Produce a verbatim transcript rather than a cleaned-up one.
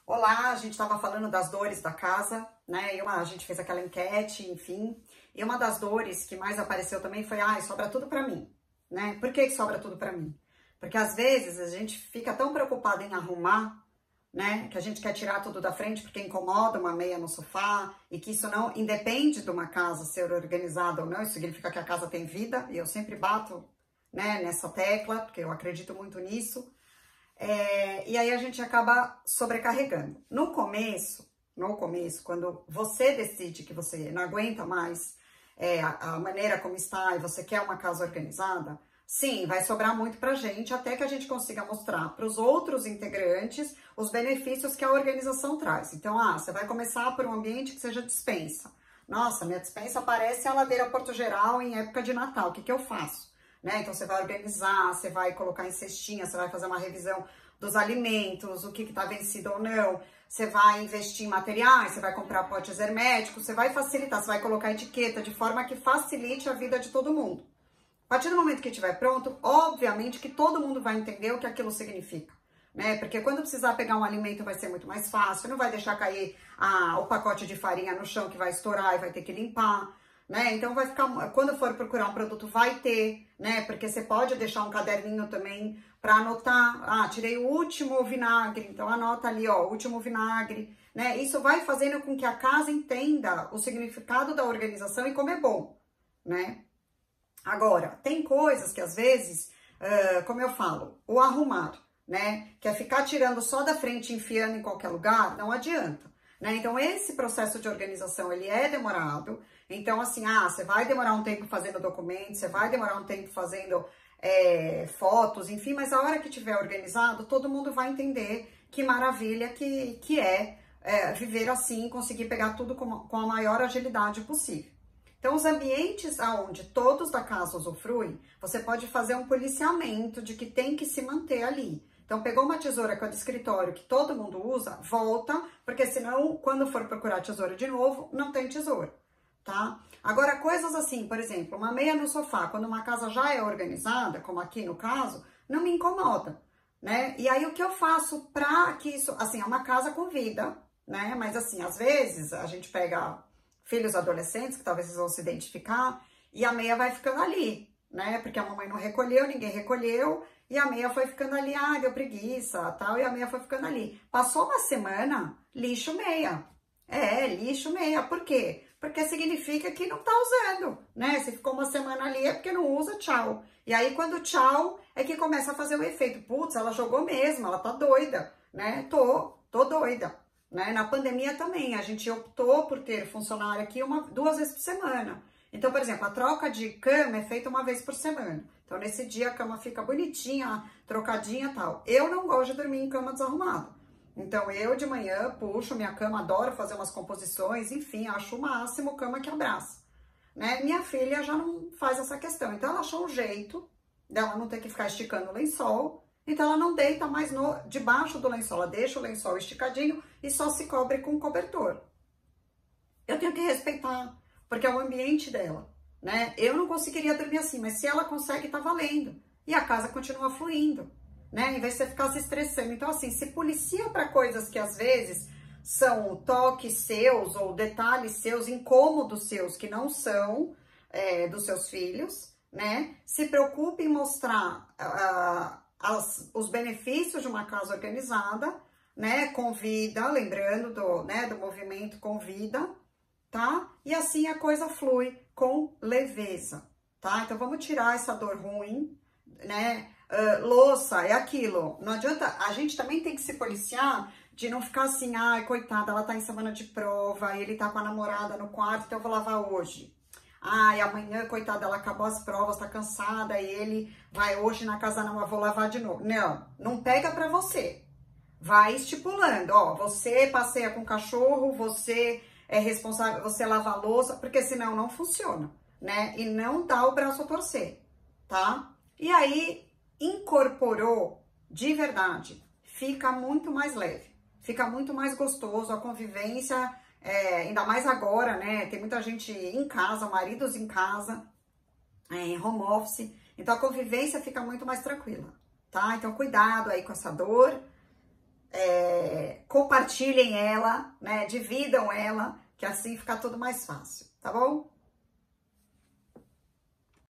Olá, a gente estava falando das dores da casa, né? E uma, a gente fez aquela enquete, enfim. E uma das dores que mais apareceu também foi, ai, sobra tudo pra mim, né? Por que que sobra tudo pra mim? Porque às vezes a gente fica tão preocupado em arrumar, né? Que a gente quer tirar tudo da frente porque incomoda uma meia no sofá e que isso não independe de uma casa ser organizada ou não, isso significa que a casa tem vida e eu sempre bato, né, nessa tecla, porque eu acredito muito nisso. É, e aí a gente acaba sobrecarregando. No começo, no começo, quando você decide que você não aguenta mais é, a, a maneira como está e você quer uma casa organizada, sim, vai sobrar muito pra gente até que a gente consiga mostrar para os outros integrantes os benefícios que a organização traz. Então, ah, você vai começar por um ambiente que seja despensa. Nossa, minha despensa parece a ladeira Porto Geral em época de Natal, o que que eu faço? Né? Então, você vai organizar, você vai colocar em cestinha, você vai fazer uma revisão dos alimentos, o que está vencido ou não, você vai investir em materiais, você vai comprar potes herméticos, você vai facilitar, você vai colocar etiqueta de forma que facilite a vida de todo mundo. A partir do momento que estiver pronto, obviamente que todo mundo vai entender o que aquilo significa, né? Porque quando precisar pegar um alimento vai ser muito mais fácil, não vai deixar cair ah, o pacote de farinha no chão que vai estourar e vai ter que limpar. Né? Então vai ficar, quando for procurar um produto vai ter, né? Porque você pode deixar um caderninho também para anotar, ah, tirei o último vinagre, então anota ali, ó, o último vinagre, né? Isso vai fazendo com que a casa entenda o significado da organização e como é bom, né? Agora, tem coisas que às vezes, uh, como eu falo, o arrumar, né? Que é ficar tirando só da frente e enfiando em qualquer lugar, não adianta. Né? Então, esse processo de organização, ele é demorado. Então, assim, ah, você vai demorar um tempo fazendo documentos, você vai demorar um tempo fazendo é, fotos, enfim, mas a hora que tiver organizado, todo mundo vai entender que maravilha que, que é, é viver assim, conseguir pegar tudo com, com a maior agilidade possível. Então, os ambientes onde todos da casa usufruem, você pode fazer um policiamento de que tem que se manter ali. Então, pegou uma tesoura que é do escritório, que todo mundo usa, volta, porque senão, quando for procurar tesoura de novo, não tem tesoura, tá? Agora, coisas assim, por exemplo, uma meia no sofá, quando uma casa já é organizada, como aqui no caso, não me incomoda, né? E aí, o que eu faço pra que isso, assim, é uma casa com vida, né? Mas assim, às vezes, a gente pega filhos adolescentes, que talvez vocês vão se identificar, e a meia vai ficando ali, né? Porque a mamãe não recolheu, ninguém recolheu, e a meia foi ficando ali, ah, deu preguiça, tal, e a meia foi ficando ali. Passou uma semana, lixo meia. É, lixo meia. Por quê? Porque significa que não tá usando, né? Se ficou uma semana ali é porque não usa, tchau. E aí, quando tchau, é que começa a fazer o efeito. Putz, ela jogou mesmo, ela tá doida, né? Tô, tô doida. Né? Na pandemia também, a gente optou por ter funcionário aqui uma, duas vezes por semana. Então, por exemplo, a troca de cama é feita uma vez por semana. Então, nesse dia a cama fica bonitinha, trocadinha e tal. Eu não gosto de dormir em cama desarrumada. Então, eu de manhã puxo minha cama, adoro fazer umas composições, enfim, acho o máximo cama que abraça. Né? Minha filha já não faz essa questão. Então, ela achou um jeito dela não ter que ficar esticando o lençol. Então, ela não deita mais no, debaixo do lençol. Ela deixa o lençol esticadinho e só se cobre com cobertor. Eu tenho que respeitar, porque é o ambiente dela, né? Eu não conseguiria dormir assim, mas se ela consegue, tá valendo. E a casa continua fluindo, né? Em vez de você ficar se estressando. Então, assim, se policia para coisas que às vezes são toques seus ou detalhes seus, incômodos seus, que não são é, dos seus filhos, né? Se preocupe em mostrar uh, as, os benefícios de uma casa organizada, né? Com vida, lembrando do, né, do movimento com vida, tá? E assim a coisa flui com leveza, tá? Então, vamos tirar essa dor ruim, né? Uh, louça, é aquilo. Não adianta, a gente também tem que se policiar de não ficar assim, ai, coitada, ela tá em semana de prova, e ele tá com a namorada no quarto, então eu vou lavar hoje. Ai, amanhã, coitada, ela acabou as provas, tá cansada, e ele vai hoje na casa, não, eu vou lavar de novo. Não, não pega pra você. Vai estipulando, ó, você passeia com o cachorro, você é responsável, você lava a louça, porque senão não funciona, né? E não dá o braço a torcer, tá? E aí, incorporou de verdade, fica muito mais leve, fica muito mais gostoso, a convivência, é, ainda mais agora, né? Tem muita gente em casa, maridos em casa, é, em home office, então a convivência fica muito mais tranquila, tá? Então, cuidado aí com essa dor. É, compartilhem ela, né? Dividam ela, que assim fica tudo mais fácil, tá bom?